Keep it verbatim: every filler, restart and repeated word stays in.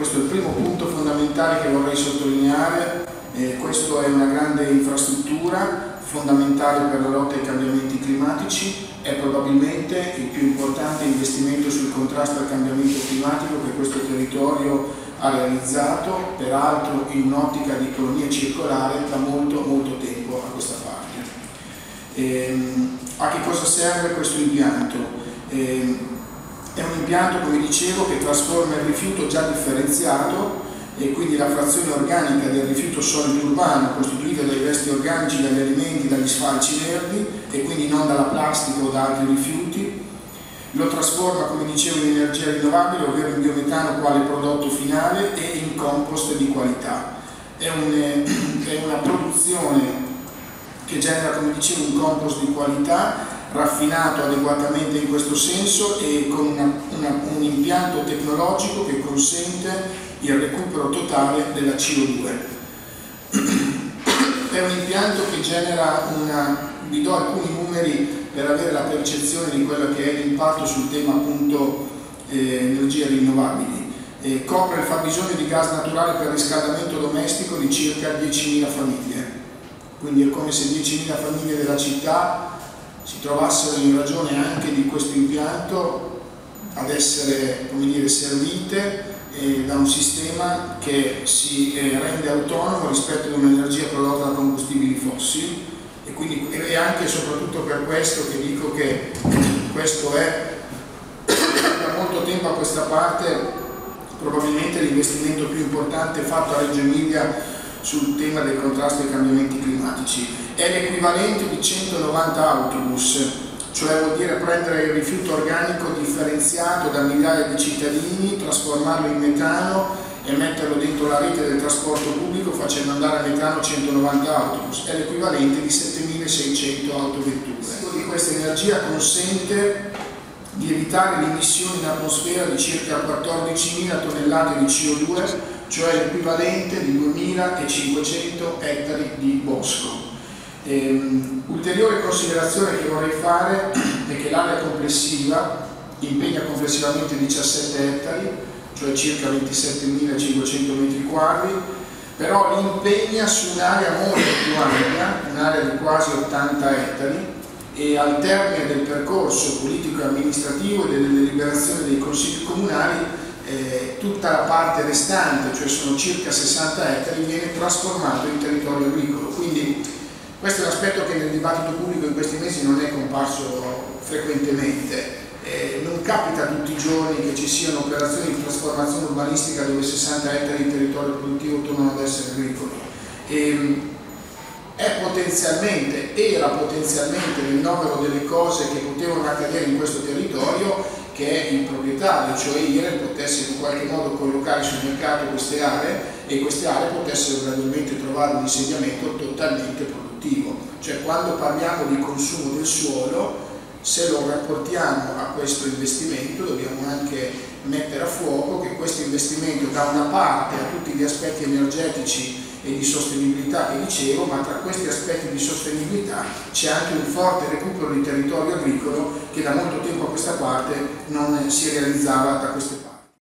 Questo è il primo punto fondamentale che vorrei sottolineare. Eh, questa è una grande infrastruttura fondamentale per la lotta ai cambiamenti climatici, è probabilmente il più importante investimento sul contrasto al cambiamento climatico che questo territorio ha realizzato, peraltro in un'ottica di economia circolare da molto molto tempo a questa parte. Ehm, a che cosa serve questo impianto? Ehm, è un impianto, come dicevo, che trasforma il rifiuto già differenziato e quindi la frazione organica del rifiuto solido urbano costituita dai resti organici, dagli alimenti, dagli sfalci verdi e quindi non dalla plastica o da altri rifiuti, lo trasforma, come dicevo, in energia rinnovabile, ovvero in biometano quale prodotto finale e in compost di qualità. È, un, è una produzione che genera, come dicevo, un compost di qualità raffinato adeguatamente in questo senso e con una, una, un impianto tecnologico che consente il recupero totale della C O due. È un impianto che genera una... vi do alcuni numeri per avere la percezione di quello che è l'impatto sul tema appunto eh, energie rinnovabili. Eh, copre il fabbisogno di gas naturale per riscaldamento domestico di circa diecimila famiglie, quindi è come se diecimila famiglie della città si trovassero, in ragione anche di questo impianto, ad essere, come dire, servite eh, da un sistema che si eh, rende autonomo rispetto ad un'energia prodotta da combustibili fossili. E quindi è anche e soprattutto per questo che dico che questo è da molto tempo a questa parte probabilmente l'investimento più importante fatto a Reggio Emilia sul tema del contrasto ai cambiamenti climatici. È l'equivalente di centonovanta autobus, cioè vuol dire prendere il rifiuto organico differenziato da migliaia di cittadini, trasformarlo in metano e metterlo dentro la rete del trasporto pubblico facendo andare a metano centonovanta autobus, è l'equivalente di settemilaseicento autovetture. Di questa energia consente di evitare l'emissione in atmosfera di circa quattordicimila tonnellate di C O due, cioè l'equivalente di duemilacinquecento ettari di bosco. Ehm, ulteriore considerazione che vorrei fare è che l'area complessiva impegna complessivamente diciassette ettari, cioè circa ventisettemilacinquecento metri quadri, però li impegna su un'area molto più ampia, un'area di quasi ottanta ettari, e al termine del percorso politico e amministrativo e delle deliberazioni dei consigli comunali, eh, tutta la parte restante, cioè sono circa sessanta ettari, viene trasformato in territorio agricolo. Quindi questo è un aspetto che nel dibattito pubblico in questi mesi non è comparso frequentemente. Eh, non capita tutti i giorni che ci siano operazioni di trasformazione urbanistica dove sessanta ettari di territorio produttivo tornano ad essere agricoli. E, è potenzialmente, era potenzialmente nel novero delle cose che potevano accadere in questo territorio che il proprietario, cioè I R E L, potesse in qualche modo collocare sul mercato queste aree e queste aree potessero gradualmente trovare un insediamento totalmente produttivo. Cioè, quando parliamo di consumo del suolo, se lo rapportiamo a questo investimento, dobbiamo anche mettere a fuoco che questo investimento da una parte ha tutti gli aspetti energetici e di sostenibilità che dicevo, ma tra questi aspetti di sostenibilità c'è anche un forte recupero di territorio agricolo che da molto tempo a questa parte non si realizzava da queste parti.